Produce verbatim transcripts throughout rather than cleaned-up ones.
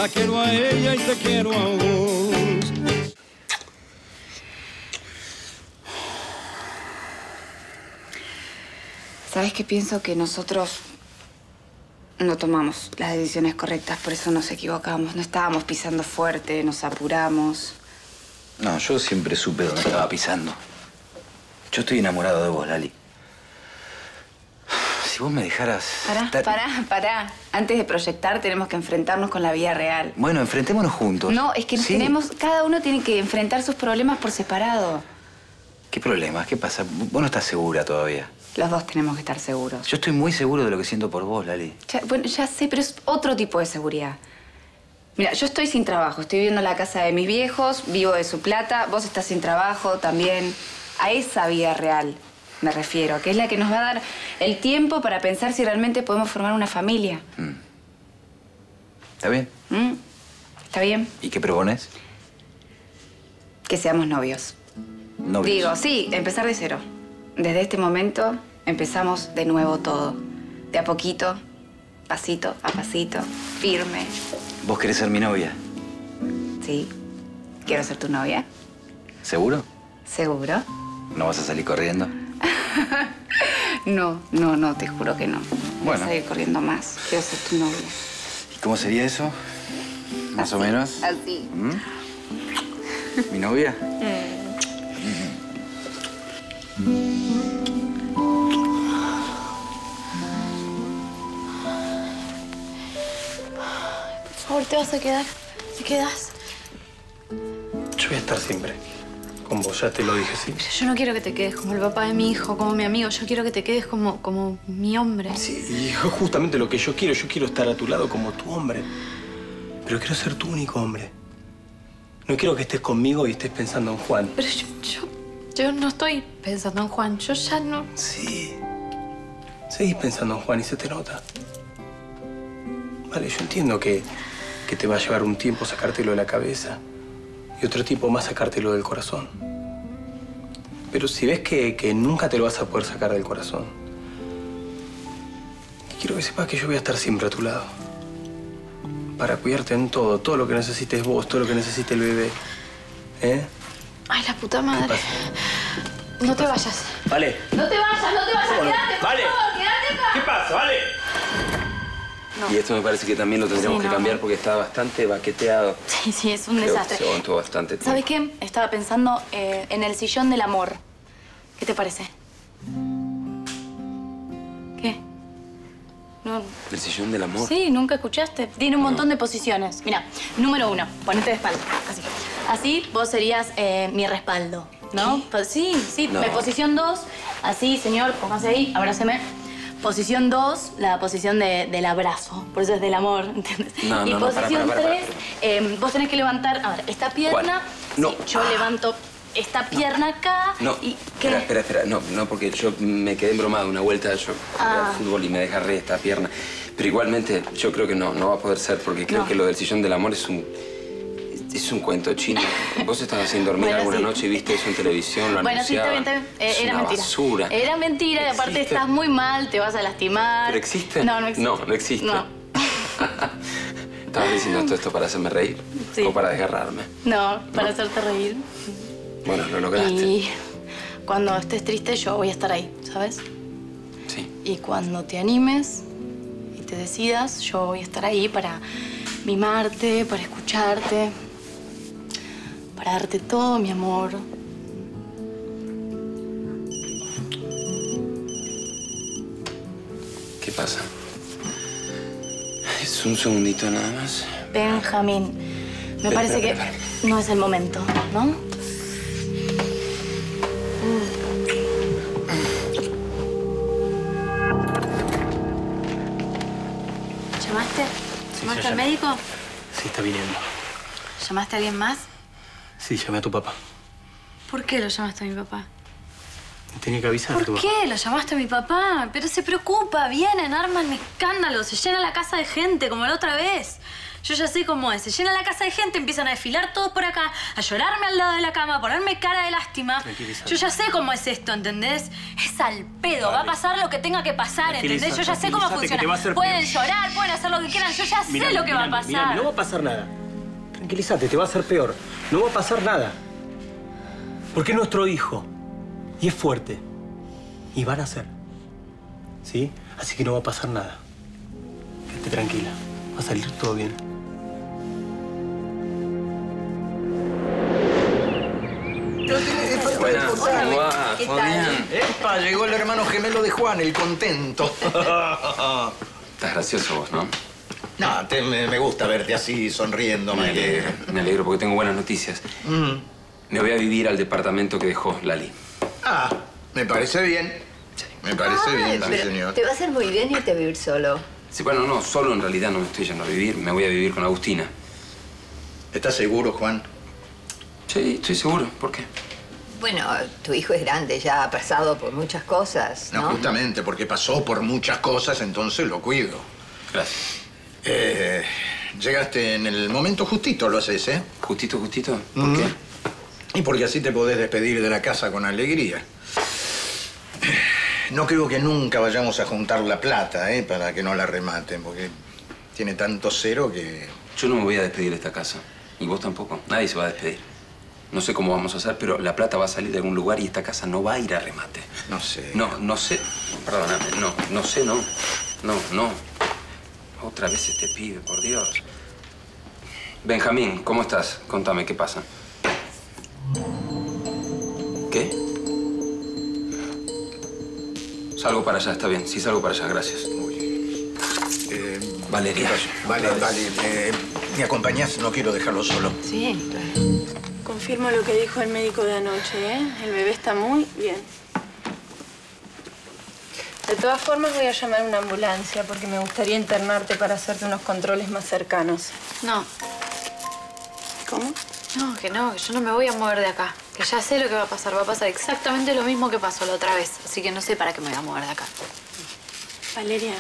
La quiero a ella y te quiero a vos. ¿Sabes qué? Pienso que nosotros no tomamos las decisiones correctas, por eso nos equivocamos. No estábamos pisando fuerte, nos apuramos. No, yo siempre supe dónde estaba pisando. Yo estoy enamorado de vos, Lali. Si vos me dejaras... Pará, estar... pará, pará. Antes de proyectar tenemos que enfrentarnos con la vida real. Bueno, enfrentémonos juntos. No, es que nos sí. tenemos... Cada uno tiene que enfrentar sus problemas por separado. ¿Qué problemas? ¿Qué pasa? Vos no estás segura todavía. Los dos tenemos que estar seguros. Yo estoy muy seguro de lo que siento por vos, Lali. Ya, bueno, ya sé, pero es otro tipo de seguridad. Mira, yo estoy sin trabajo. Estoy viviendo en la casa de mis viejos, vivo de su plata. Vos estás sin trabajo también. A esa vida real me refiero, que es la que nos va a dar el tiempo para pensar si realmente podemos formar una familia. Mm. ¿Está bien? ¿Mm? ¿Está bien? ¿Y qué propones? Que seamos novios. Novios. Digo, sí, empezar de cero. Desde este momento empezamos de nuevo todo. De a poquito, pasito a pasito, firme. ¿Vos querés ser mi novia? Sí. Quiero ser tu novia. ¿Seguro? ¿Seguro? ¿No vas a salir corriendo? No, no, no, te juro que no. Voy Bueno. a salir corriendo más. Quiero ser tu novia. ¿Y cómo sería eso? ¿Más Así, o menos? Así. ¿Mm? ¿Mi novia? Por favor, ¿te vas a quedar? ¿Te quedas? Yo voy a estar siempre con vos, ya te lo dije, ¿sí? Pero yo no quiero que te quedes como el papá de mi hijo, como mi amigo. Yo quiero que te quedes como, como mi hombre. Sí, y es justamente lo que yo quiero. Yo quiero estar a tu lado como tu hombre. Pero quiero ser tu único hombre. No quiero que estés conmigo y estés pensando en Juan. Pero yo, yo, yo no estoy pensando en Juan. Yo ya no... Sí. Seguís pensando en Juan y se te nota. Vale, yo entiendo que, que te va a llevar un tiempo sacártelo de la cabeza y otro tiempo más sacártelo del corazón. Pero si ves que, que nunca te lo vas a poder sacar del corazón, quiero que sepas que yo voy a estar siempre a tu lado. Para cuidarte en todo, todo lo que necesites vos, todo lo que necesite el bebé. ¿Eh? Ay, la puta madre. No te vayas. Vale. No te vayas, no te vayas. Bueno, Quédate, por vale. favor, quédate acá. ¿Qué pasa? Vale. No. Y esto me parece que también lo tendríamos Sí, que no. cambiar porque está bastante baqueteado. Sí, sí, es un Creo que desastre. se aguantó bastante tiempo. ¿Sabes qué? Estaba pensando eh, en el sillón del amor. ¿Qué te parece? ¿Qué? No. ¿El sillón del amor? Sí, ¿nunca escuchaste? Tiene un montón de posiciones. Mira, número uno, ponete de espalda. Así. Así vos serías eh, mi respaldo, ¿no? Pues sí, sí. No. Me- Posición dos, así, señor, póngase ahí, abráceme. Posición dos, la posición de- del abrazo. Por eso es del amor, ¿entiendes? No, y no, no, para, posición para, para, tres, eh, vos tenés que levantar, a ver, esta pierna. No. Sí, yo Ah. levanto esta pierna acá. No, y ¿qué? espera, espera, espera. No, no, porque yo me quedé embromado una vuelta. Yo jugué Ah. al fútbol y me desgarré esta pierna. Pero igualmente, yo creo que no, no va a poder ser porque creo No. que lo del sillón del amor es un... Es un cuento chino. Vos estabas sin dormir Bueno, alguna sí. noche y viste eso en televisión, lo Bueno, sí, está anunciaban. bien, está bien. Eh, Es era una mentira. basura. Era mentira y aparte ¿Existe? estás muy mal, te vas a lastimar. ¿Pero existe? No, no existe. No, no existe. No. ¿Estabas diciendo esto, esto para hacerme reír? Sí. ¿O para desgarrarme? No, para hacerte reír. Bueno, lo lograste. Y cuando estés triste yo voy a estar ahí, ¿sabes? Sí. Y cuando te animes y te decidas, yo voy a estar ahí para mimarte, para escucharte, para darte todo mi amor. ¿Qué pasa? Es un segundito nada más. Benjamín, me Espera, parece espera, que no es el momento, ¿no? ¿Llamaste? Sí, ¿Llamaste ya al llamé. médico? Sí, está viniendo. ¿Llamaste a alguien más? Sí, llamé a tu papá. ¿Por qué lo llamaste a mi papá? Tenía que avisar a tu ¿Por papá. qué lo llamaste a mi papá? Pero se preocupa, vienen, arman escándalos, se llena la casa de gente como la otra vez. Yo ya sé cómo es. Se llena la casa de gente, empiezan a desfilar todos por acá, a llorarme al lado de la cama, a ponerme cara de lástima. Yo ya sé cómo es esto, ¿entendés? Es al pedo. Vale. Va a pasar lo que tenga que pasar, ¿entendés? Yo ya sé cómo funciona. Pueden peor. llorar, pueden hacer lo que quieran. Yo ya mirá, sé lo que mirá, va a pasar. Mirá, no va a pasar nada. Tranquilízate, te va a hacer peor. No va a pasar nada. Porque es nuestro hijo. Y es fuerte. Y van a ser. ¿Sí? Así que no va a pasar nada. Quédate tranquila. Va a salir todo bien. Buenas, ¿cómo va? ¿Todo bien? ¡Epa! Llegó el hermano gemelo de Juan, el contento. Estás gracioso vos, ¿no? No, te, me, me gusta verte así, sonriendo. Me alegro, me alegro porque tengo buenas noticias. Mm. Me voy a vivir al departamento que dejó Lali. Ah, me parece bien. Sí. Me parece Ay, bien, sí, señor. Te va a hacer muy bien irte a vivir solo. Sí, bueno, no, solo en realidad no me estoy yendo a vivir. Me voy a vivir con Agustina. ¿Estás seguro, Juan? Sí, estoy seguro. ¿Por qué? Bueno, tu hijo es grande, ya ha pasado por muchas cosas, ¿no? No, justamente porque pasó por muchas cosas, entonces lo cuido. Gracias. Eh, llegaste en el momento justito, lo haces, ¿eh? ¿Justito, justito? ¿Por mm. qué? Y porque así te podés despedir de la casa con alegría. No creo que nunca vayamos a juntar la plata, ¿eh? Para que no la rematen, porque tiene tanto cero que... Yo no me voy a despedir de esta casa. Y vos tampoco. Nadie se va a despedir. No sé cómo vamos a hacer, pero la plata va a salir de algún lugar y esta casa no va a ir a remate. No sé. No, no sé. Perdóname, no, no sé, no. No, no. Otra vez este pibe, por Dios. Benjamín, ¿cómo estás? Contame, ¿qué pasa? ¿Qué? Salgo para allá, está bien. Sí, salgo para allá, gracias. Muy bien. Eh, Valeria. Vale, vale. Eh, ¿Me acompañás? No quiero dejarlo solo. Sí, claro. Confirmo lo que dijo el médico de anoche, ¿eh? El bebé está muy bien. De todas formas, voy a llamar a una ambulancia porque me gustaría internarte para hacerte unos controles más cercanos. No. ¿Cómo? No, que no, que yo no me voy a mover de acá. Que ya sé lo que va a pasar. Va a pasar exactamente lo mismo que pasó la otra vez. Así que no sé para qué me voy a mover de acá. Valeria.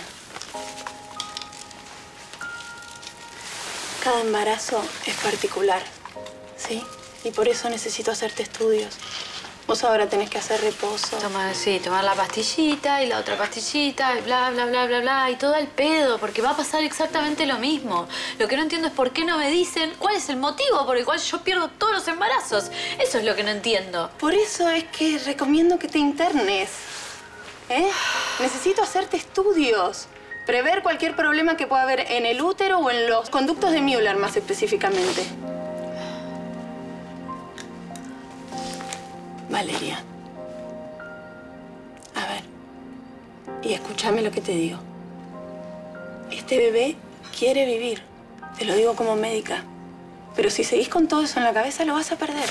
Cada embarazo es particular, ¿sí? Y por eso necesito hacerte estudios. Vos ahora tenés que hacer reposo. Toma, sí, tomar la pastillita y la otra pastillita y bla, bla, bla, bla, bla. Y todo al pedo, porque va a pasar exactamente lo mismo. Lo que no entiendo es por qué no me dicen cuál es el motivo por el cual yo pierdo todos los embarazos. Eso es lo que no entiendo. Por eso es que recomiendo que te internes. ¿Eh? Necesito hacerte estudios. Prever cualquier problema que pueda haber en el útero o en los conductos de Müller, más específicamente. Valeria. A ver. Y escúchame lo que te digo. Este bebé quiere vivir. Te lo digo como médica. Pero si seguís con todo eso en la cabeza, lo vas a perder.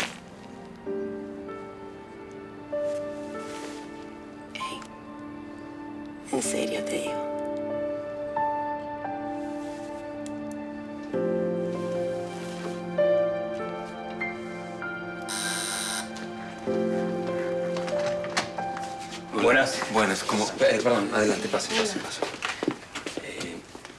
Ey. En serio te digo. Buenas. Buenas. ¿Cómo? Eh, perdón, adelante, pase, pase, pase. Eh,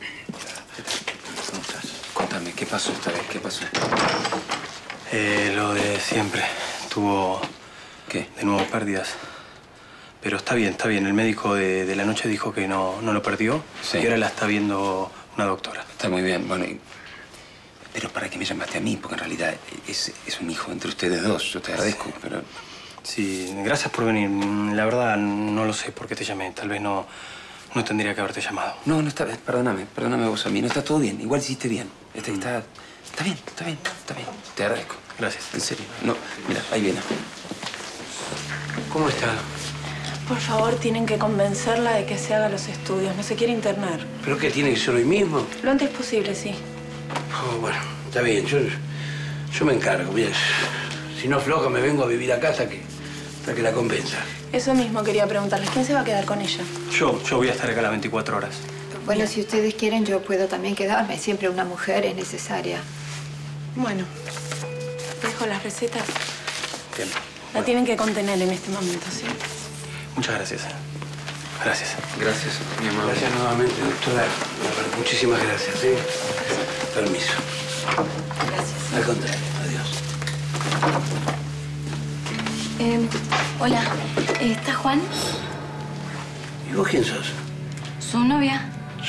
contame, ¿qué pasó esta vez? ¿Qué pasó? Eh, lo de siempre. Tuvo... ¿Qué? De nuevo pérdidas. Pero está bien, está bien. El médico de, de la noche dijo que no, no lo perdió. Sí. Y ahora la está viendo una doctora. Está muy bien, bueno. Y... Pero ¿para qué me llamaste a mí? Porque en realidad es, es un hijo entre ustedes dos. Yo te agradezco, pero... Sí, gracias por venir. La verdad, no lo sé por qué te llamé. Tal vez no, no tendría que haberte llamado. No, no está bien. Perdóname, perdóname vos a mí. No está todo bien. Igual hiciste bien. Está, Mm. está, está bien, está bien, está bien. Te agradezco. Gracias. En serio. No, mira, ahí viene. ¿Cómo está? Por favor, tienen que convencerla de que se haga los estudios. No se quiere internar. ¿Pero qué? ¿Tiene que ser hoy mismo? Lo antes posible, sí. Oh, bueno, está bien. Yo, yo me encargo. Mira, si no floja, me vengo a vivir acá hasta que, hasta que la convenza. Eso mismo quería preguntarles. ¿Quién se va a quedar con ella? Yo, yo voy a estar acá las veinticuatro horas. Bueno, si ustedes quieren, yo puedo también quedarme. Siempre una mujer es necesaria. Bueno, dejo las recetas. Bien. La tienen que contener en este momento, ¿sí? Muchas gracias. Gracias. Gracias, mi amor. Gracias nuevamente, doctora. Muchísimas gracias, ¿sí? Permiso. Gracias. Al contrario, adiós. Eh, hola, ¿está Juan? ¿Y vos quién sos? ¿Su novia?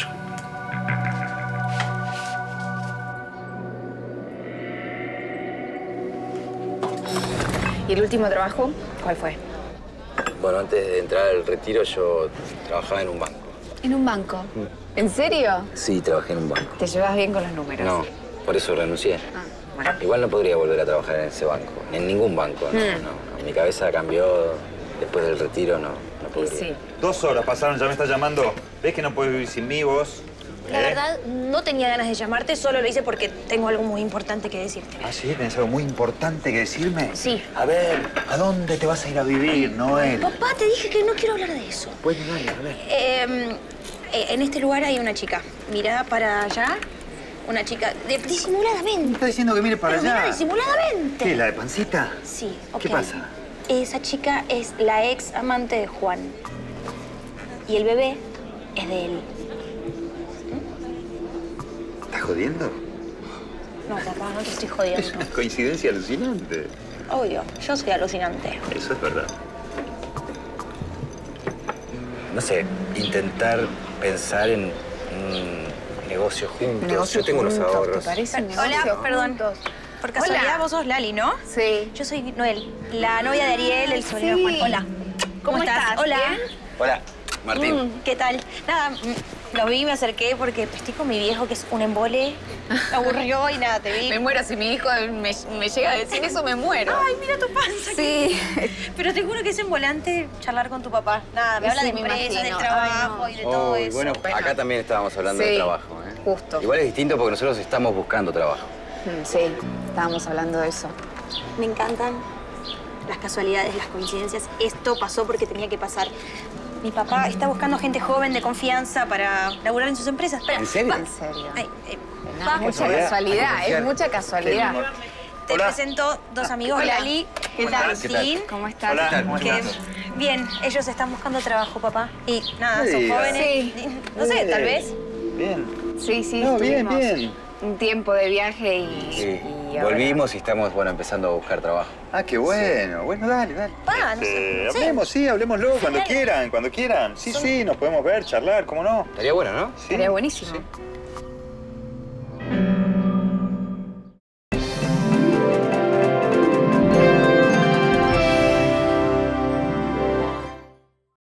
¿Y el último trabajo? ¿Cuál fue? Bueno, antes de entrar al retiro yo trabajaba en un banco. ¿En un banco? ¿En serio? Sí, trabajé en un banco. ¿Te llevas bien con los números? No, por eso renuncié. Ah, bueno. Igual no podría volver a trabajar en ese banco, ni en ningún banco. No, Mm. no, no. Mi cabeza cambió después del retiro, no, no podría. Sí. Dos horas pasaron, ya me estás llamando. ¿Ves que no puedes vivir sin mí, vos? La ¿Eh? verdad, no tenía ganas de llamarte, solo lo hice porque tengo algo muy importante que decirte. ¿Ah, sí? ¿Tenés algo muy importante que decirme? Sí. A ver, ¿a dónde te vas a ir a vivir, Noel? Papá, te dije que no quiero hablar de eso. Pues dale, a ver. Eh, eh, en este lugar hay una chica. Mira para allá. Una chica de- disimuladamente. ¿Me estás diciendo que mire para Pero allá? mira, disimuladamente. ¿Qué, la de pancita? Sí, ok. ¿Qué pasa? Esa chica es la ex amante de Juan. Y el bebé es de él. ¿Estás jodiendo? No, papá, no te estoy jodiendo. Es una coincidencia alucinante. Obvio, yo soy alucinante. Eso es verdad. No sé, intentar pensar en un negocio juntos. Negocio yo tengo unos juntos, ahorros. ¿te parece? Un Hola, negocio perdón. juntos. Por casualidad, Hola. vos sos Lali, ¿no? Sí. Yo soy Noel, la novia de Ariel, el sobrino de Sí. Juan. Hola. ¿Cómo, ¿Cómo estás? estás? Hola. ¿Bien? Hola, Martín. Mm, ¿Qué tal? Nada, mm, los vi y me acerqué porque estoy con mi viejo, que es un embole. Me aburrió y nada, te vi. Me muero si mi hijo me, me llega a decir eso, me muero. Ay, mira tu panza. Sí. Pero te juro que es embolante charlar con tu papá. Nada, me habla Sí, de me empresas, del imagino. trabajo Ay, no. y de todo Oh, eso. bueno, acá también estábamos hablando Sí, de trabajo. ¿eh? justo. Igual es distinto porque nosotros estamos buscando trabajo. Mm, Sí, estábamos hablando de eso. Me encantan las casualidades, las coincidencias. Esto pasó porque tenía que pasar. Mi papá está buscando gente joven de confianza para laburar en sus empresas. Espera, ¿En serio? pa. ¿En serio? Ay, eh, No, pa. es mucha Casualidad, casualidad, hay que es confiar. mucha casualidad. Te Hola. presento dos amigos, Hola. Lali ¿Qué y tal? Martín. ¿Cómo estás? Hola, ¿cómo Que, estás? bien, ellos están buscando trabajo, papá. Y nada, No son digas. jóvenes. Sí. Y, No sé, tal vez. Bien. Sí, sí, No, bien, estuvimos bien. un tiempo de viaje y, Sí. y ahora- Volvimos y estamos, bueno, empezando a buscar trabajo. Ah, qué bueno. Bueno, dale, dale. Pa, no sé, Eh, no sé. hablemos, sí, hablemoslo cuando Dale. quieran, cuando quieran. Sí, sí, nos podemos ver, charlar, ¿cómo no? Estaría bueno, ¿no? Sí. Sería buenísimo. Sí.